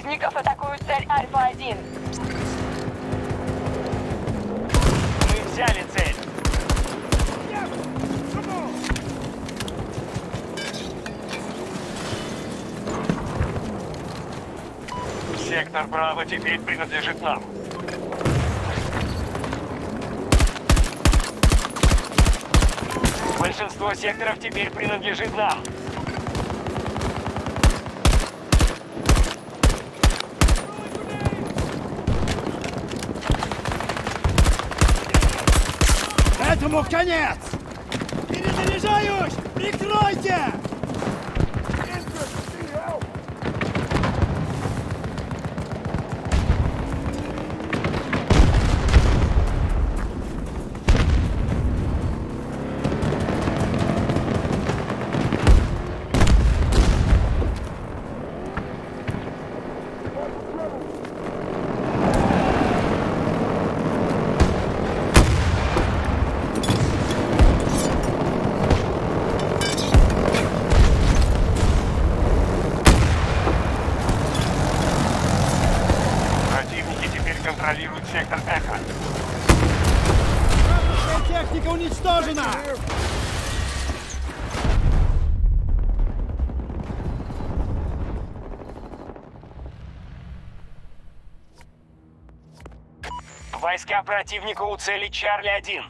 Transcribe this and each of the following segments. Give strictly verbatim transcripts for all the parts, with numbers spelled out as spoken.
Противников атакуют цель Альфа-один. Мы взяли цель. Сектор Браво теперь принадлежит нам. Большинство секторов теперь принадлежит нам. Этому конец! Перезаряжаюсь! Прикройте! Контролирует сектор Эхо. Техника уничтожена! Войска противника у цели Чарли один.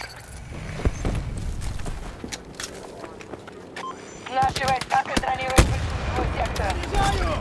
Наши войска контролируют большинство сектора. Заряжаю!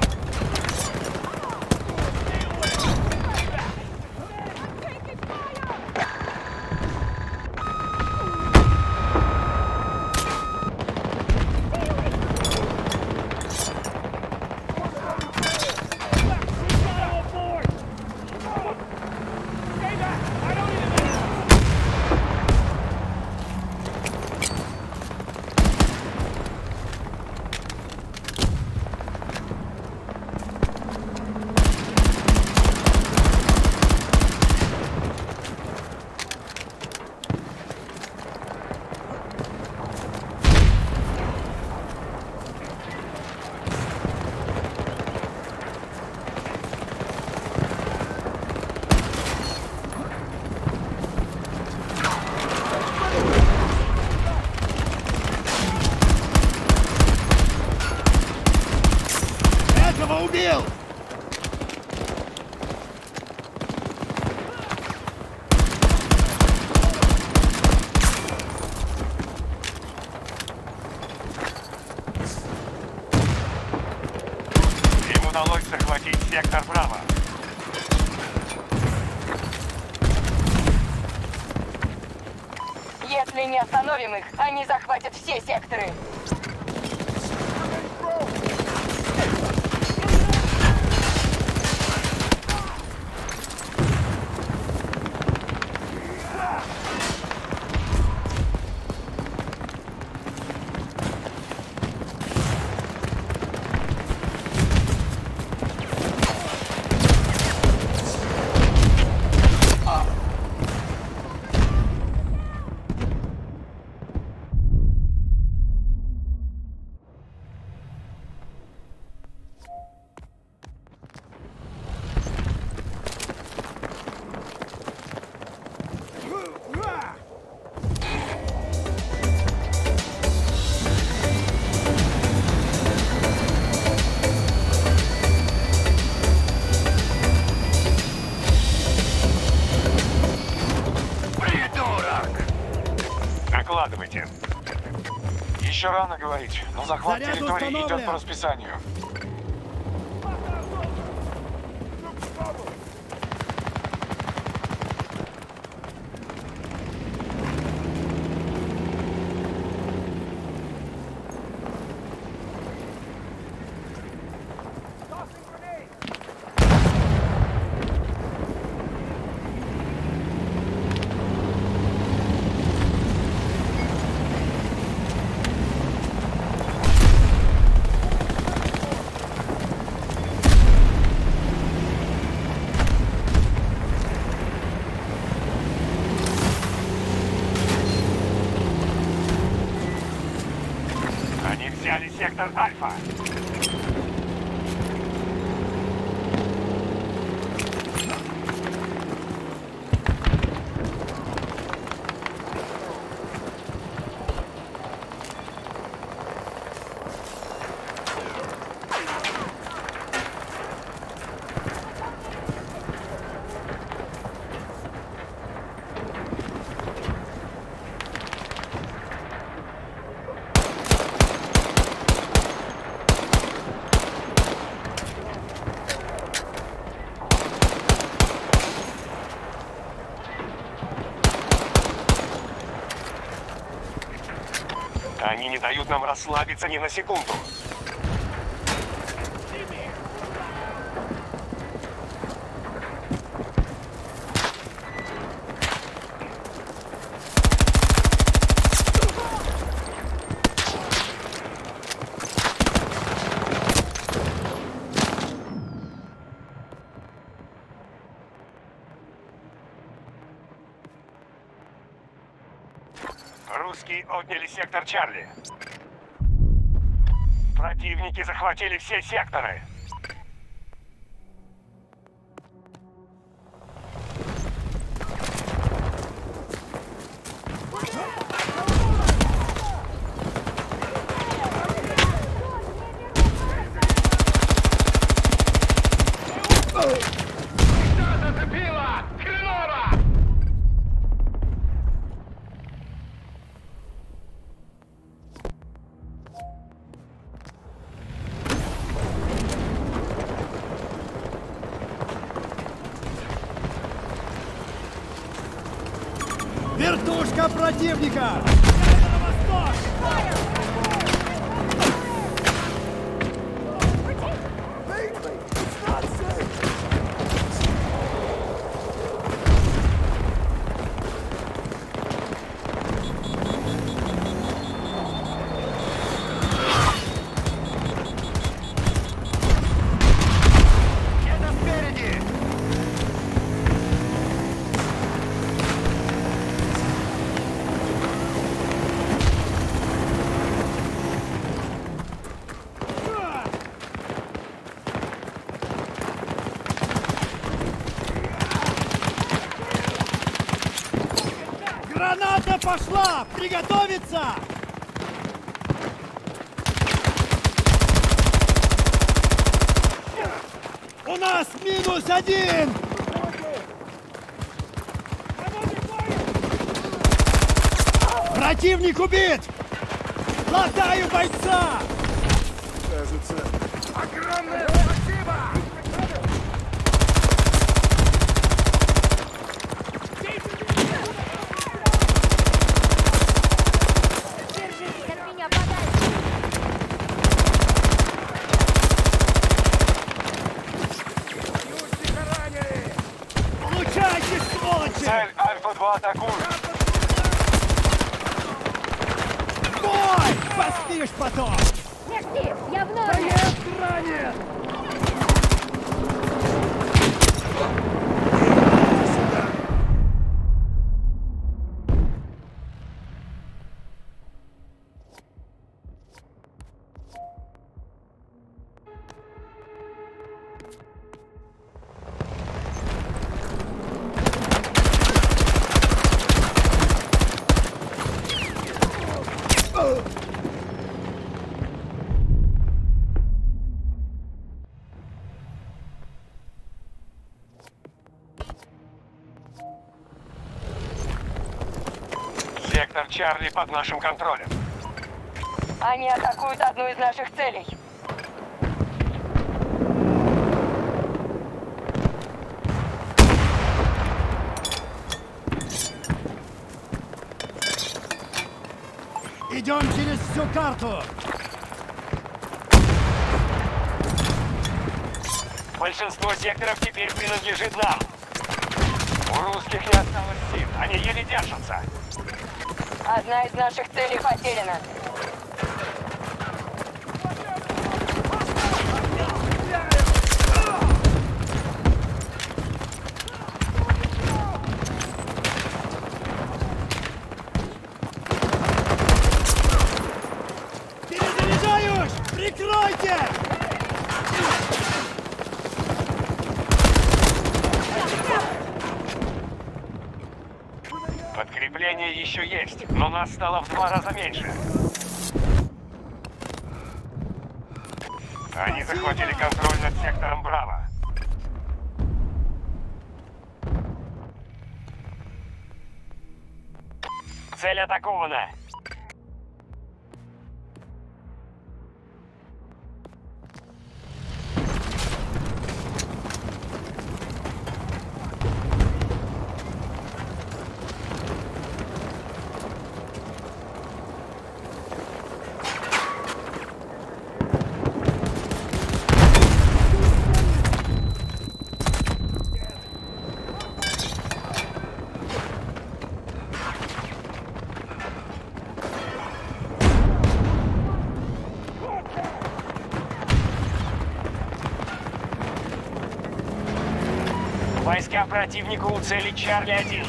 Убил! Им удалось захватить сектор Браво. Если не остановим их, они захватят все секторы. Докладывайте. Еще рано говорить, но захват Заряд территории установлен. идет по расписанию. Они взяли сектор Альфа. Они не дают нам расслабиться ни на секунду. Русские отняли сектор Чарли. Противники захватили все секторы. Вертушка противника! На восток! Граната пошла! Приготовиться! У нас минус один! Противник убит! Латаю бойца! Кажется, Огромное спасибо! Держитесь от меня подальше! Получайте, сволочи! Цель Альфа-два атакует! Бой! Поспишь потом! Мерси, я в норме! Боец ранен! Сектор Чарли под нашим контролем. Они атакуют одну из наших целей. Идем через всю карту! Большинство секторов теперь принадлежит нам. У русских не осталось сил. Они еле держатся. Одна из наших целей потеряна. Перезаряжаюсь! Прикройте! Подкрепление еще есть, но нас стало в два раза меньше. Они захватили контроль над сектором Браво. Цель атакована. Войска противника у цели Чарли один.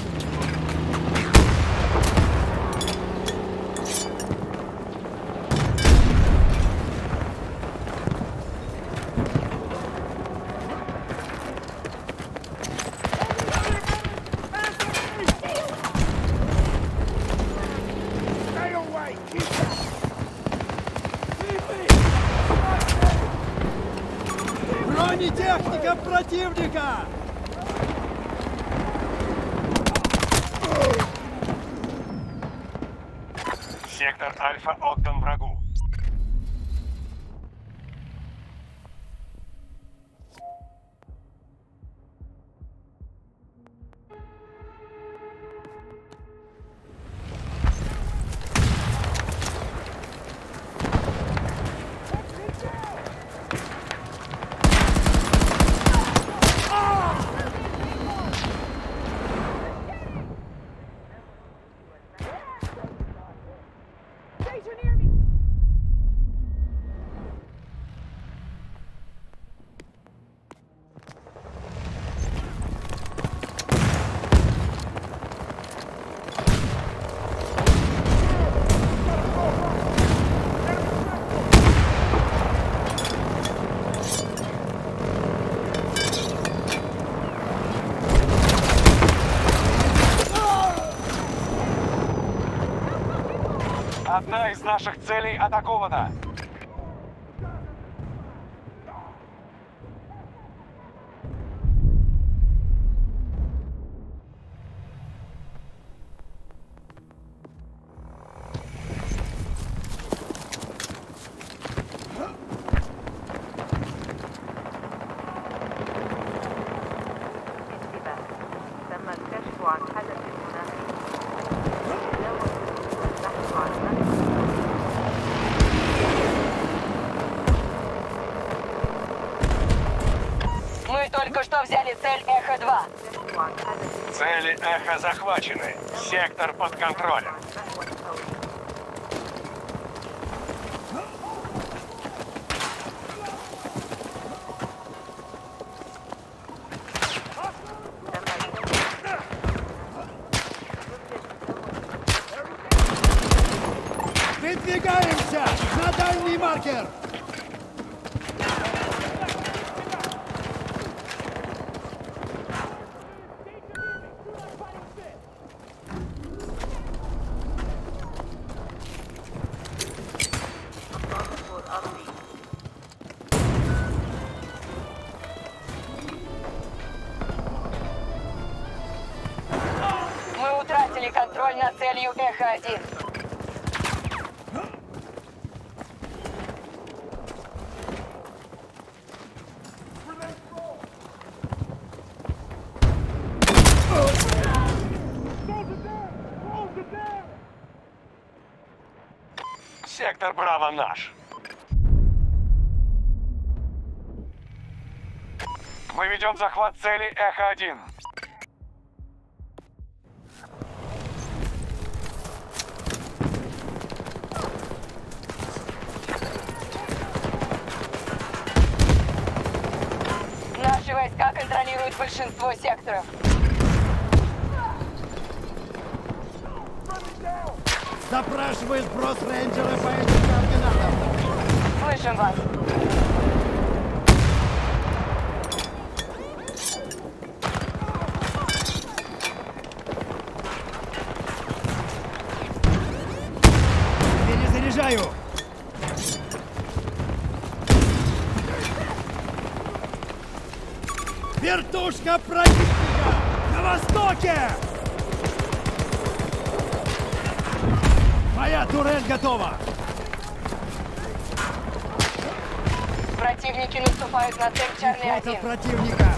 Бронетехника противника! Сектор Альфа отдан врагу. Одна из наших целей атакована. تم الكشف عن حدث مناخي. البحث عن Мы только что взяли цель Эхо-два. Цели Эхо захвачены. Сектор под контролем. Выдвигаемся на дальний маркер! Мы утратили контроль над целью Эхо-один. Сектор Браво наш. Мы ведем захват цели Эхо-один. Наши войска контролируют большинство секторов. Запрашивает сброс рейнджера по этим координатам. Слышим вас. Перезаряжаю! Вертушка противника! На востоке! Моя турель готова! Противники наступают на цель Чарли Фото один. противника!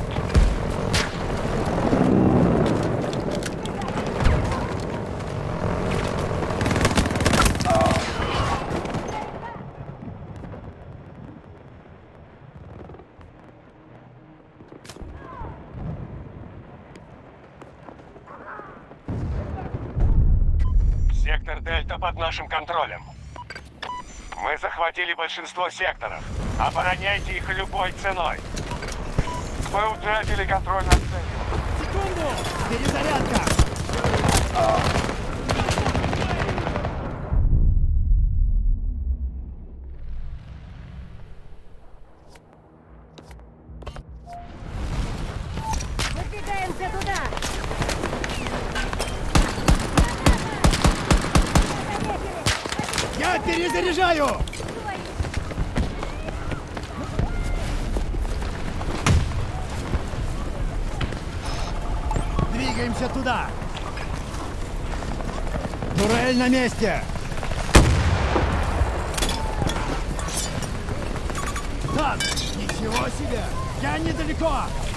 Сектор Дельта под нашим контролем. Мы захватили большинство секторов. Обороняйте их любой ценой. Мы утратили контроль над целью. Секунду! Перезарядка! Выдвигаемся туда! Я перезаряжаю! Двигаемся туда! Турель на месте! Так, ничего себе! Я недалеко!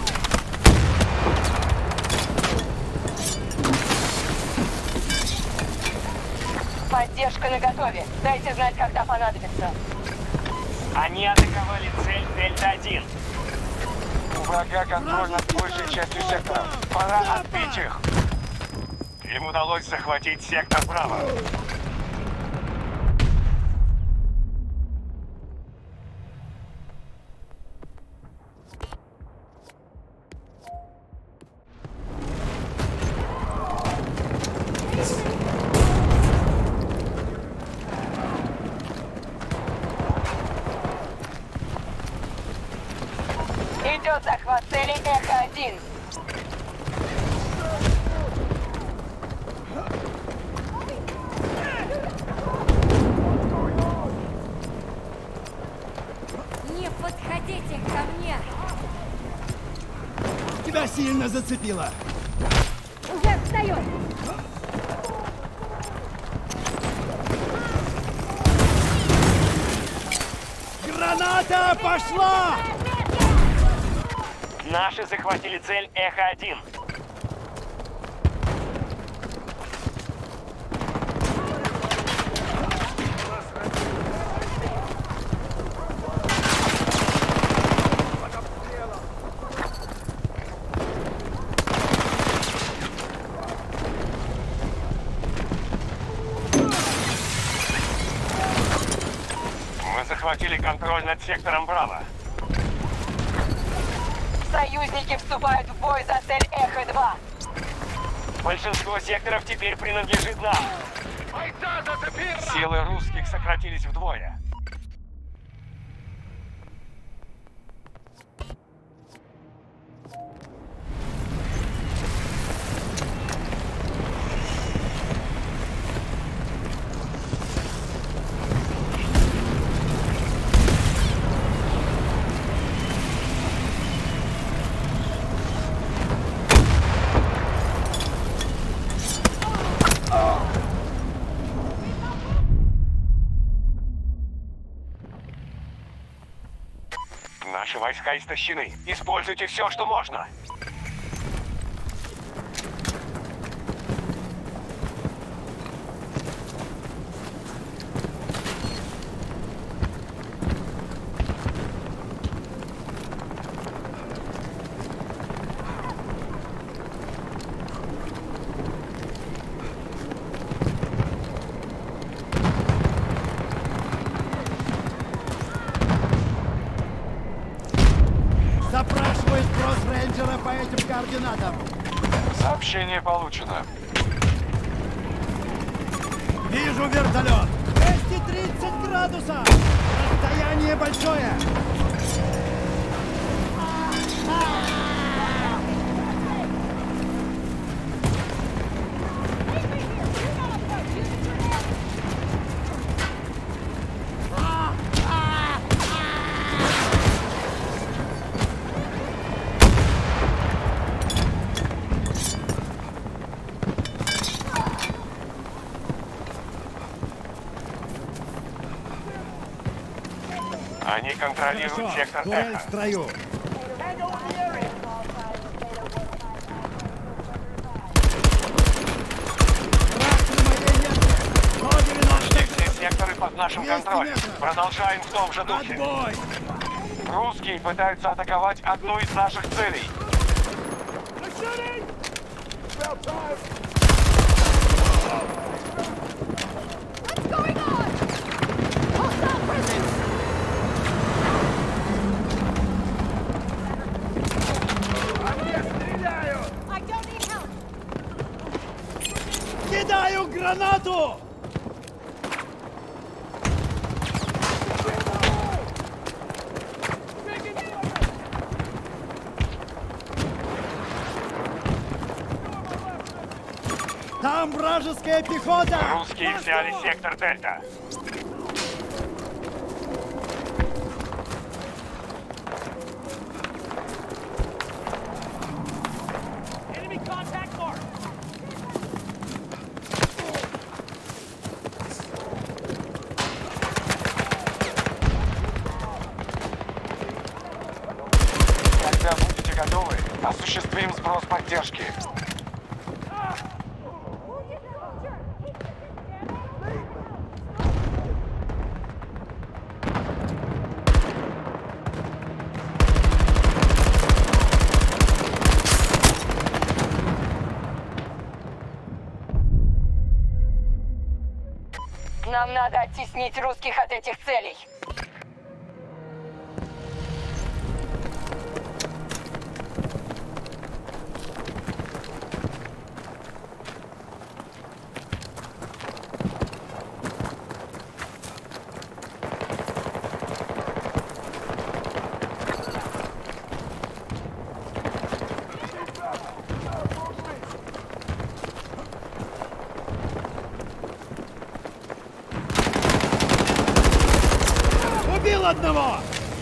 Поддержка наготове. Дайте знать, когда понадобится. Они атаковали цель Дельта один. У врага контроль над большей частью сектора. Пора отбить их. Им удалось захватить сектор Браво. Идет захват цели Эхо один. Не подходите ко мне! Тебя сильно зацепило! Уже встает! Граната пошла! Наши захватили цель Эхо один. Мы захватили контроль над сектором Браво. Союзники вступают в бой за цель Эхо два. Большинство секторов теперь принадлежит нам. Силы русских сократились вдвое. Наши войска истощены. Используйте все, что можно. Запрашивает кросс-рейнджера по этим координатам. Сообщение получено. Вижу вертолет. двести тридцать градусов. Расстояние большое. Они контролируют Хорошо, сектор турель Эхо. в строю. Все секторы под нашим контролем. Продолжаем в том же духе. Отбой! Русские пытаются атаковать одну из наших целей. Кидаю гранату! Там вражеская пехота! Русские взяли сектор Дельта. Когда будете готовы, осуществим сброс поддержки. Нам надо оттеснить русских от этих целей. Убил одного!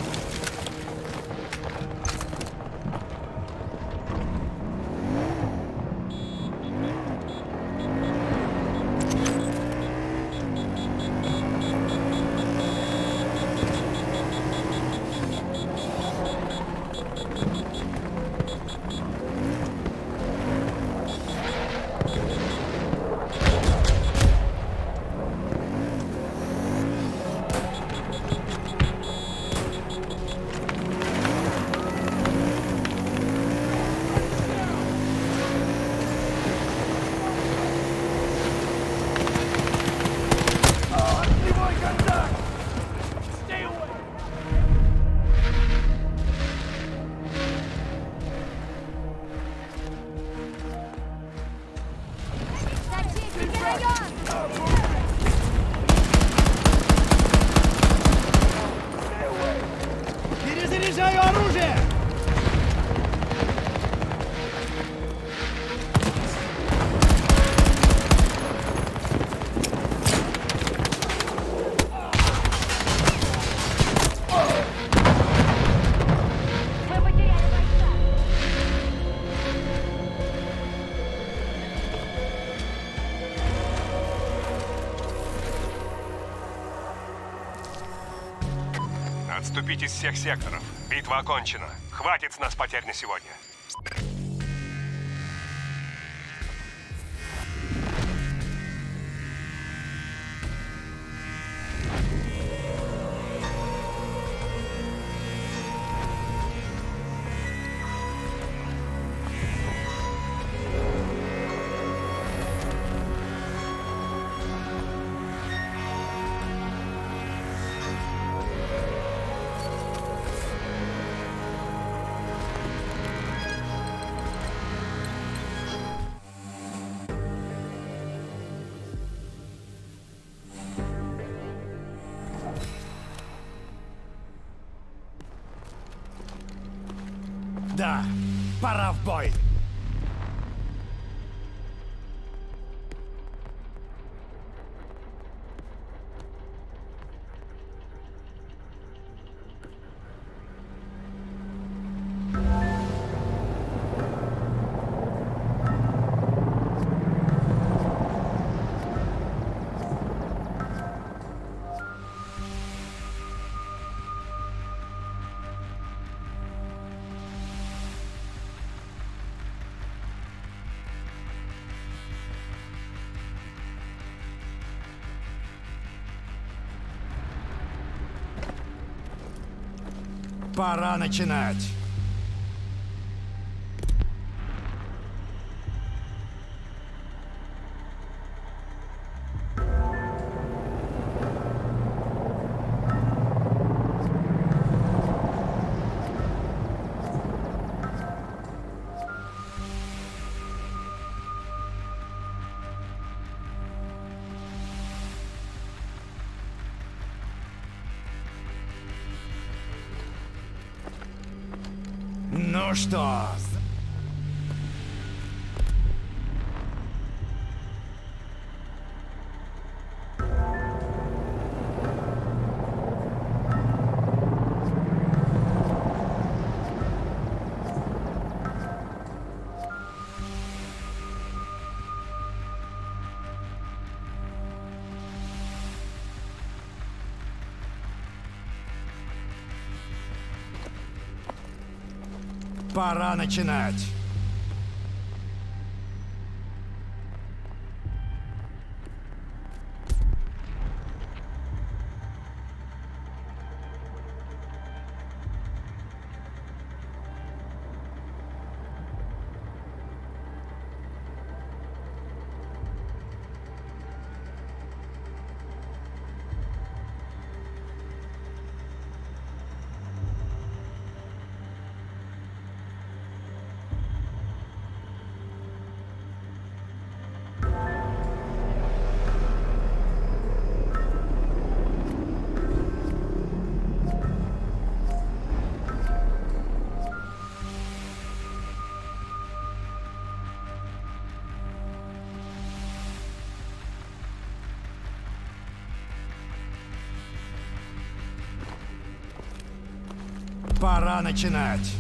Зачистите район! Перезаряжаю оружие! Мы потеряли войска. Отступить из всех секторов. Битва окончена. Хватит с нас потерь на сегодня. Да, пора в бой! Пора начинать! Ну что, пора начинать. Пора начинать.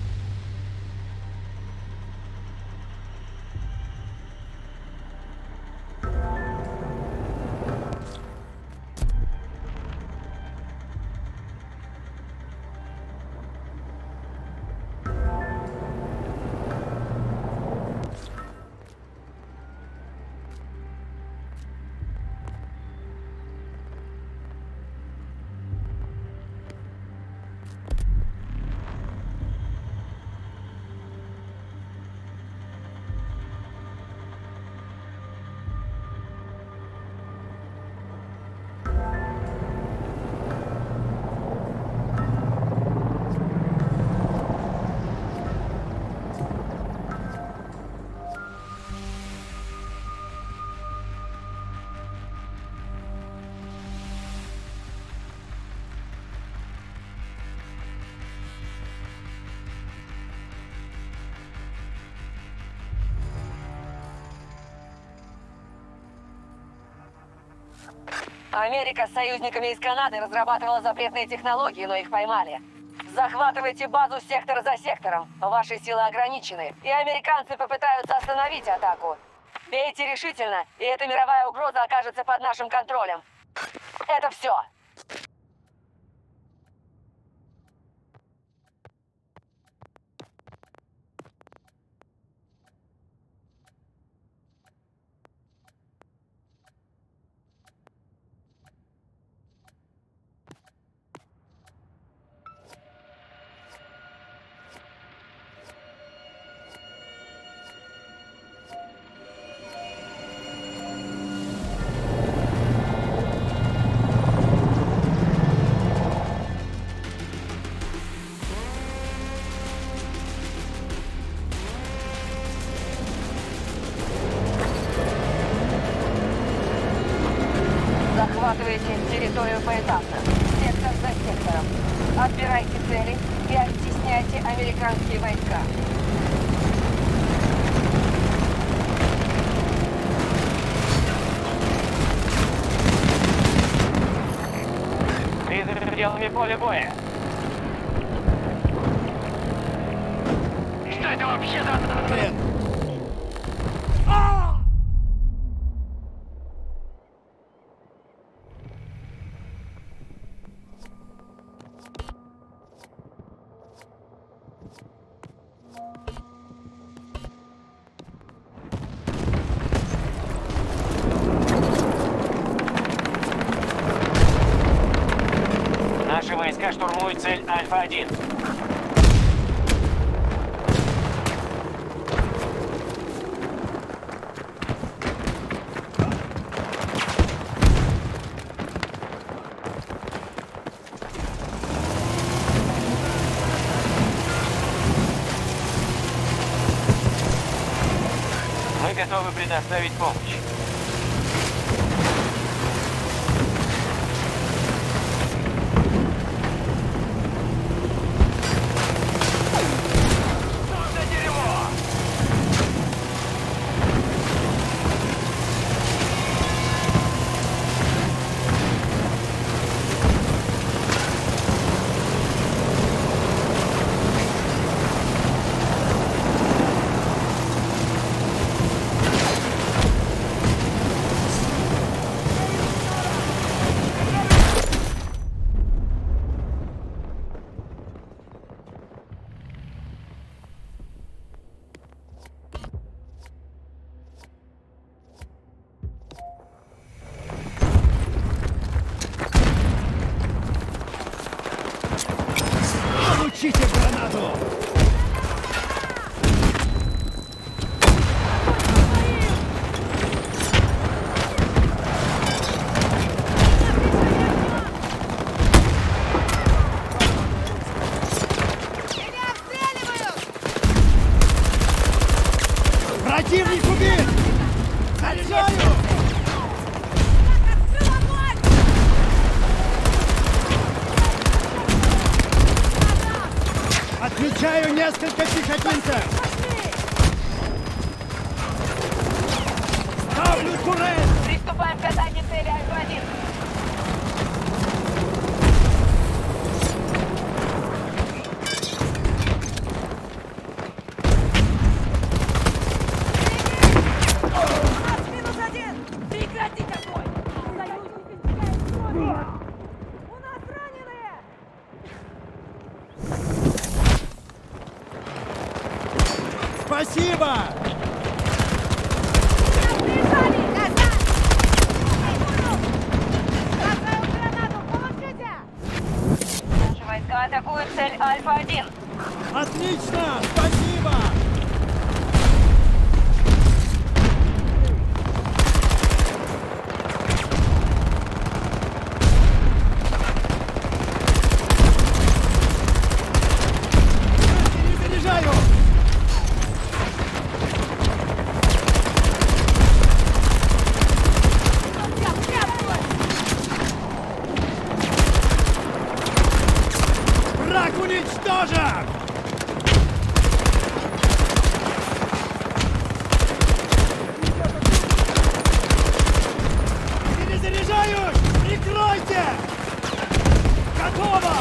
Америка с союзниками из Канады разрабатывала запретные технологии, но их поймали. Захватывайте базу сектор за сектором. Ваши силы ограничены, и американцы попытаются остановить атаку. Бейте решительно, и эта мировая угроза окажется под нашим контролем. Это все. Захватывайте территорию поэтапно, сектор за сектором. Отбирайте цели и оттесняйте американские войска. Ты за пределами поля боя. Что это вообще за... Блин. Наши войска штурмуют цель Альфа один. Мы готовы предоставить помощь. Противник убит! Заряжаю! Отмечаю несколько пехотинцев! Ставлю турель! Приступаем к атаке цели Альфа один. Минус один! Прекратить огонь! Союзники теряют кровь! У нас раненые! Спасибо! Бежали! Назад! Бросаю гранату! Положите! Наши войска атакуют цель Альфа один. Отлично! Спасибо! Перезаряжаю! Враг уничтожен! Перезаряжаюсь! Прикройте! Готово!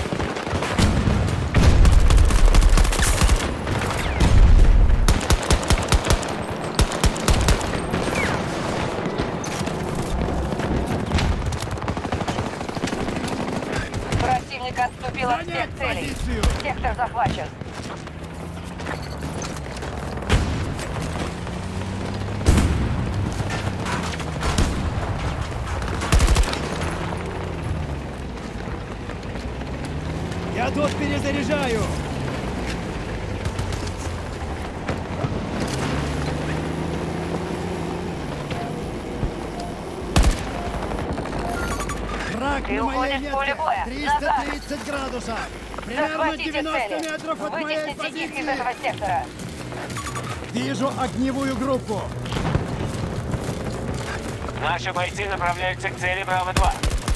Противник отступил от всех Занять целей. позицию! Сектор захвачен. Я тут перезаряжаю! Враг Ты на моей уходишь в поле ветке! боя. триста тридцать градусов! Примерно Захватите девяносто цели. метров от моей Вытесните их из позиции! этого сектора. Вижу огневую группу! Наши бойцы направляются к цели Браво два.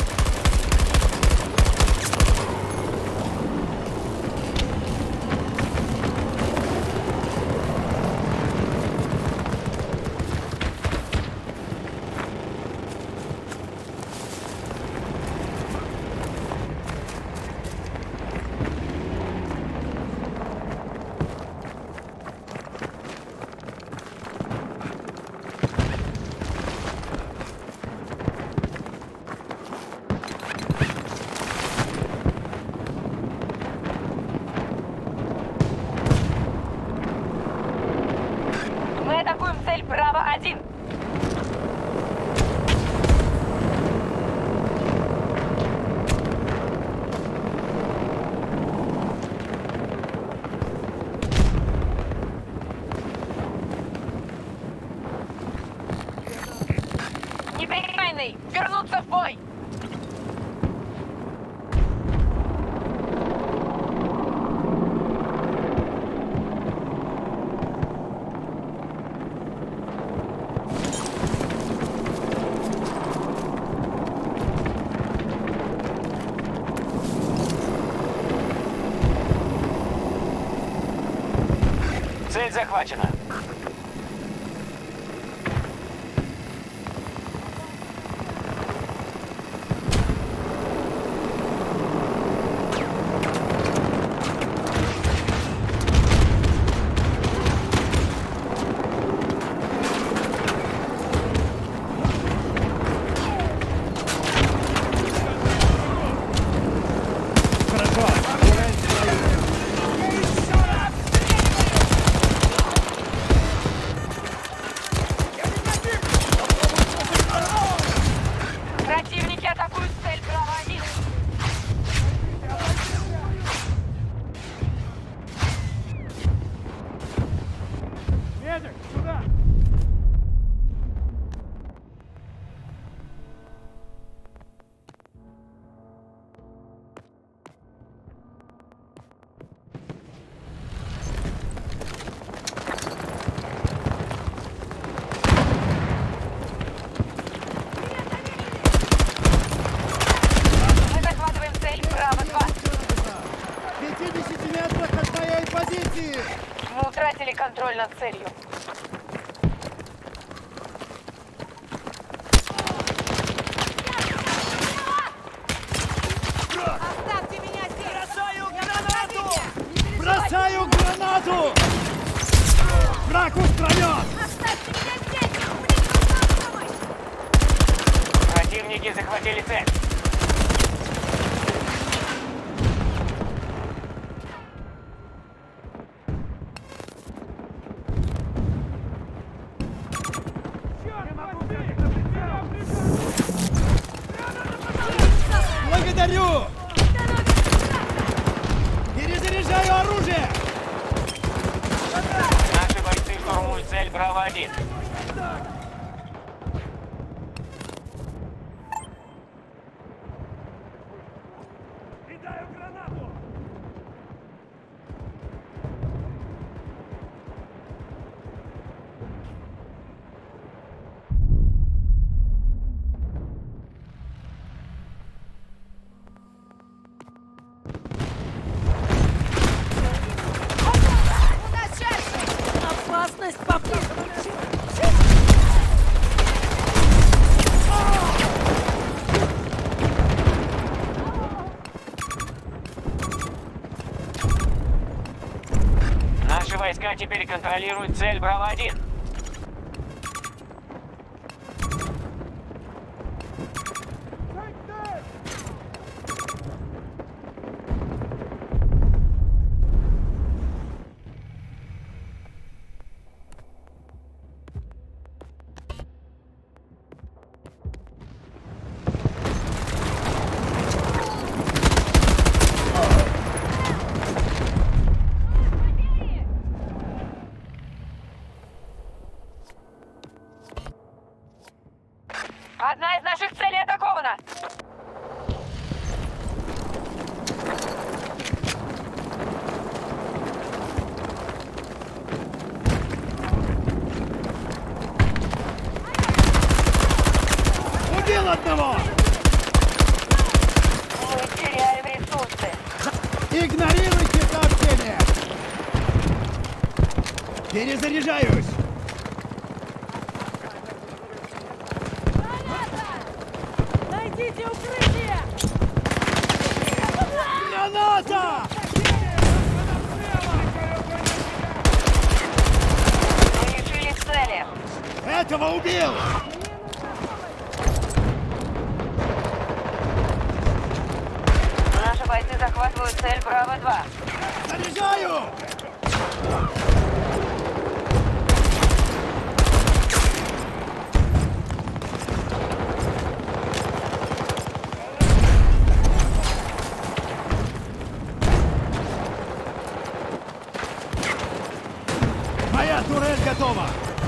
Мы атакуем цель Браво один. Неприкаянный! Вернуться в бой! Цель захвачена. Хорошо! Противники атакуют цель Браво один. Медик, сюда! контроль над целью. Оставьте меня здесь! Бросаю гранату! Бросаю гранату! Враг устранен! Оставьте меня здесь! Мне нужна помощь! Противники захватили цель. Благодарю! Перезаряжаю оружие! Наши бойцы штурмуют цель Браво один. У нас шашки! Опасность поблизости! Наши войска теперь контролируют цель Браво один. Одна из наших целей атакована! Убил одного! Мы теряем ресурсы. Игнорируйте сообщение! Перезаряжаюсь! Найдите укрытие! Граната! Мы лишились цели. Этого убил! Наши бойцы захватывают цель Браво два. Заряжаю! Моя турель готова!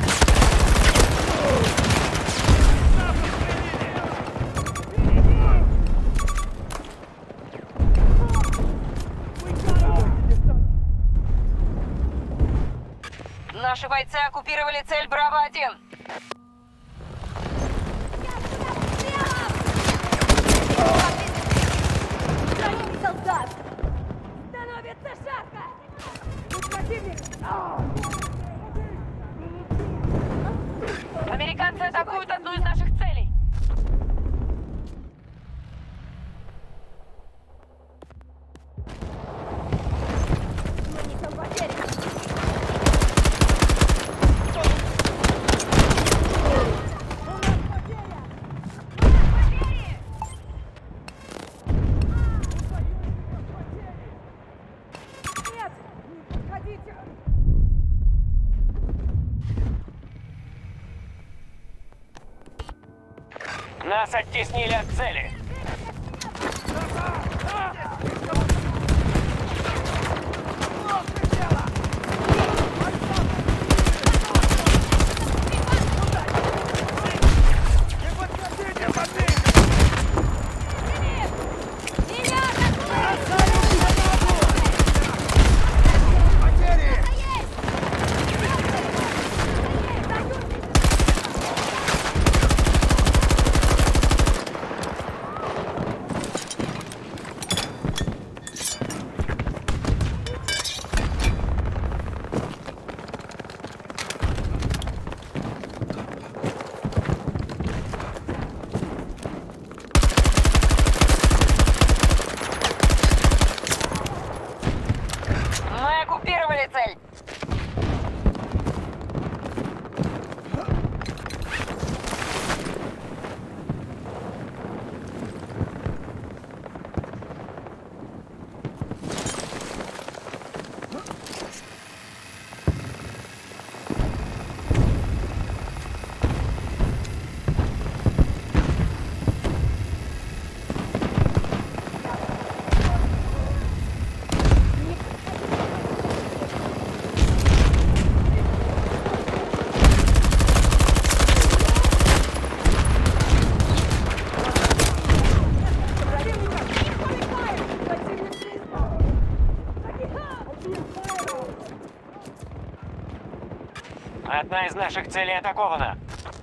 Наши бойцы оккупировали цель Браво один. Раненый солдат! Становится шатко! Тут противник! Американцы атакуют одну из наших целей. Мы несем потери! Нет! Не подходите! Нас оттеснили от цели. Меня атакуют! Потери! Одна из наших целей атакована.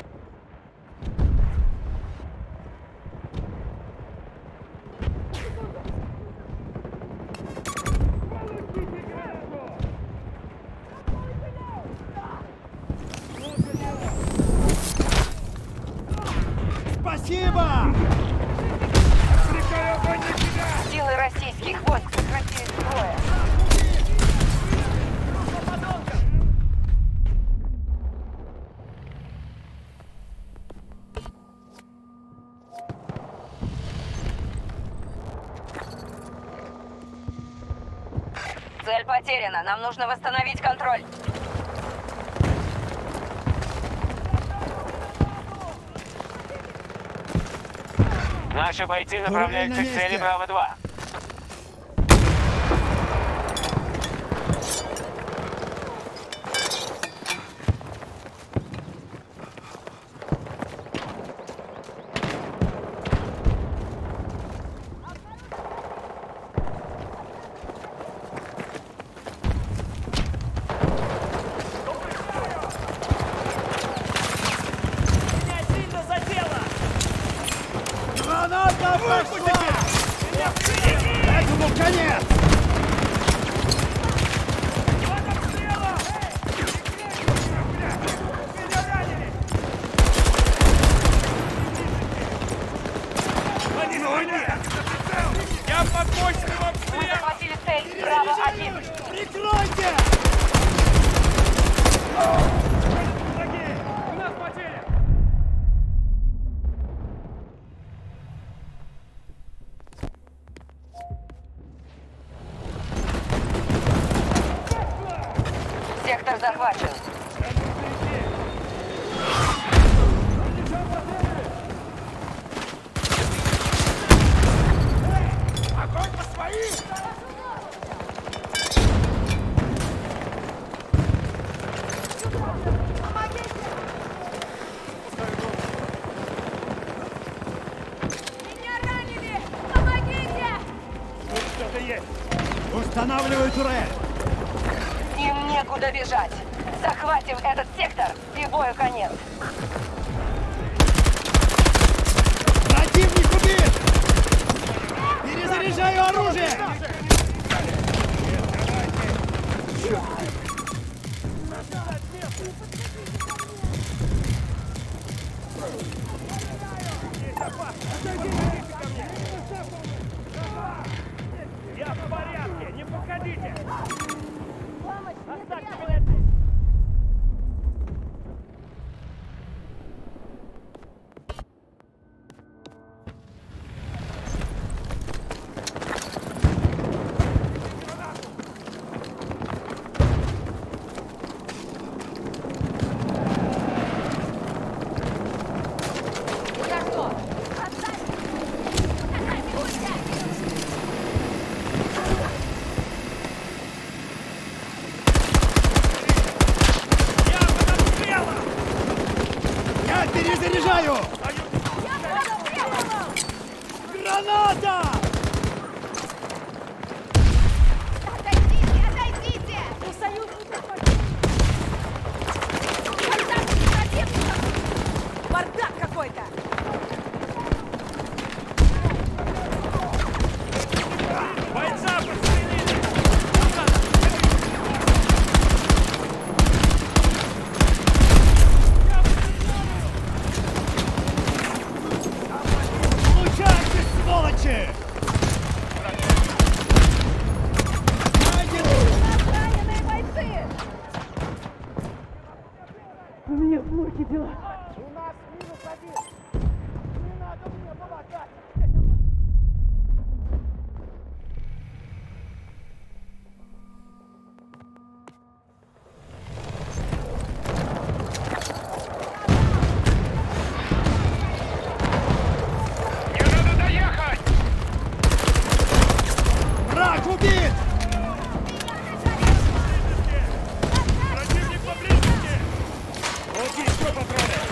Спасибо! Силы российских войск сократили втрое. Цель потеряна. Нам нужно восстановить контроль. Наши бойцы направляются к месте. цели Браво-два. Граната пошла! Этому конец! Мы захватили цель Браво-один. Прикройте! Сектор захвачен. Меня ранили! Помогите! Устанавливаю турель! Им некуда бежать. Захватим этот сектор, и бою конец. Противник убит! Перезаряжаю оружие! Я в порядке, не подходите! За что? Отдать! Отдайте! Я перезаряжаю! Я подстреловал! Граната! Отойдите! Отойдите! У союзников контакт с противником! Бардак какой-то! Бойца подстрелили! Получайте, сволочи! Раненые бойцы! Мне надо доехать! Враг убит! Противник поблизости! Вот еще патроны!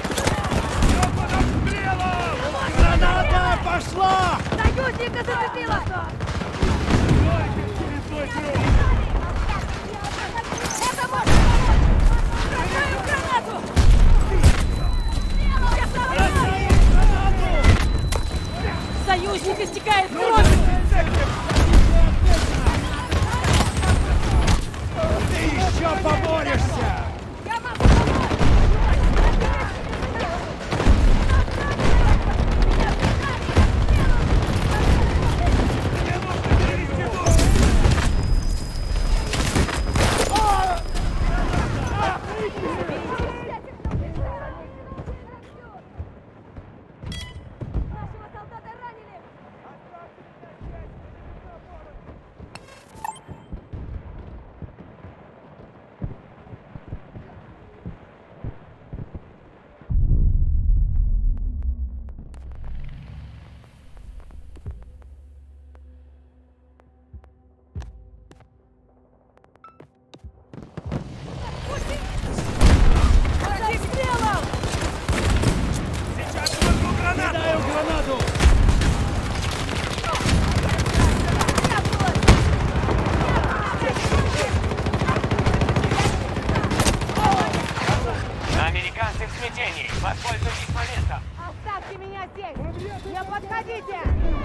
смятении. Воспользуйтесь моментом. Оставьте меня здесь! Не подходите!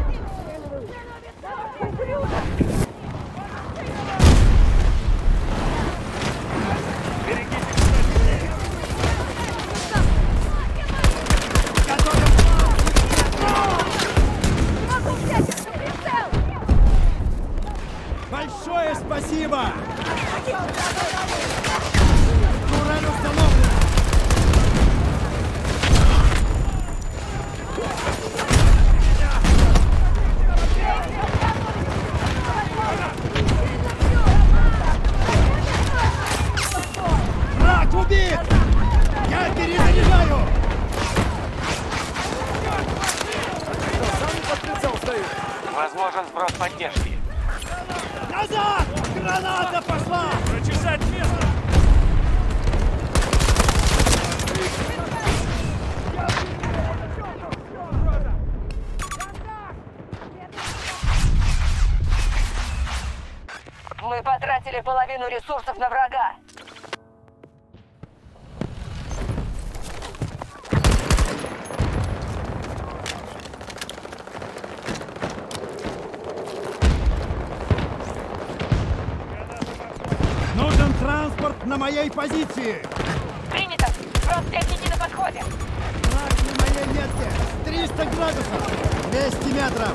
Большое спасибо! Турель установлена! Враг убит! Я перезаряжаю! Возможен сброс поддержки. Назад! Граната пошла! Прочесать место! Мы потратили половину ресурсов на врага. Нужен транспорт на моей позиции! Принято! Фронт-техники на подходе! Враг на моей метке! триста градусов! двести метров!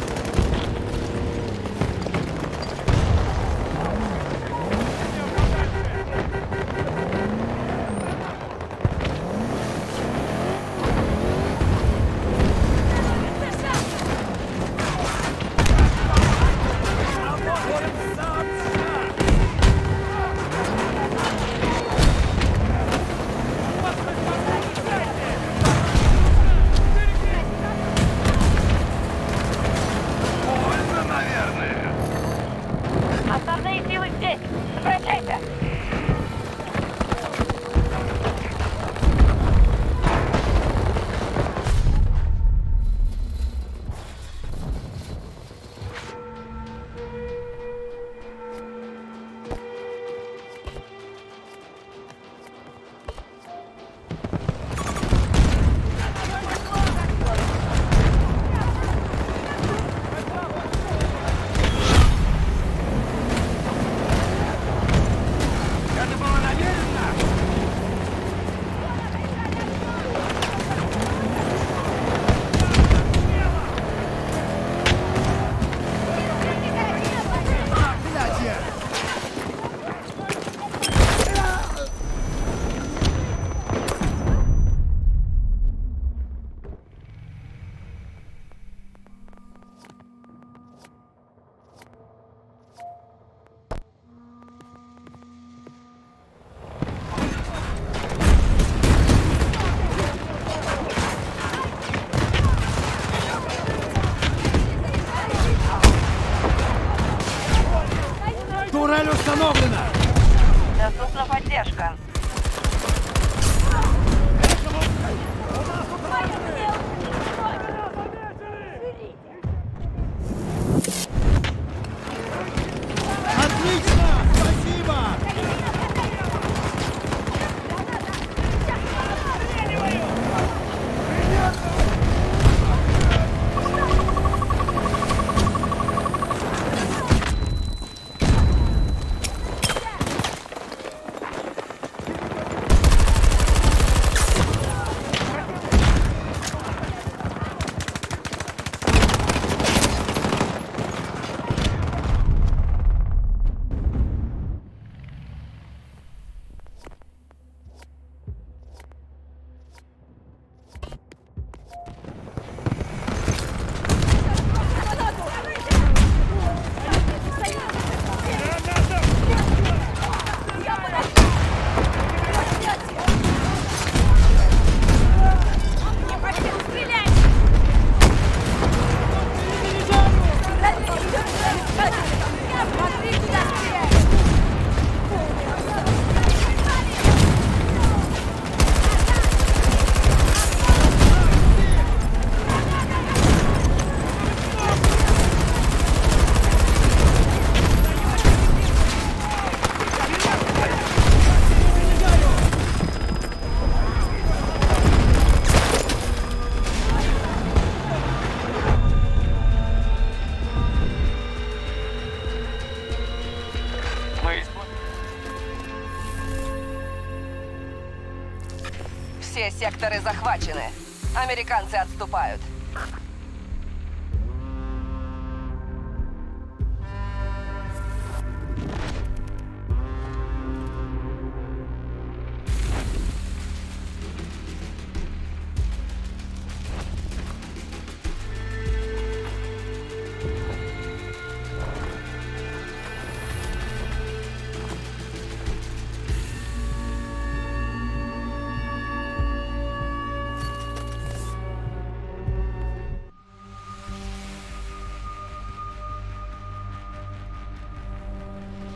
Все секторы захвачены. Американцы отступают.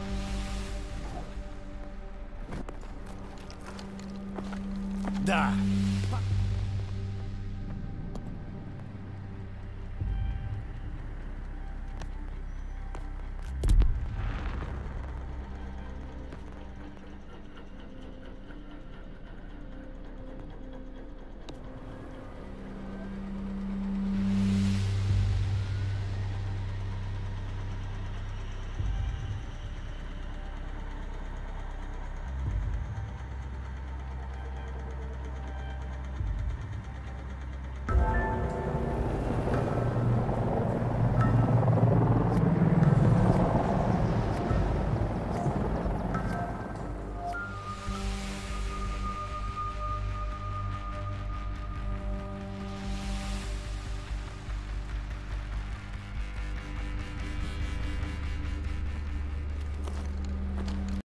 Да,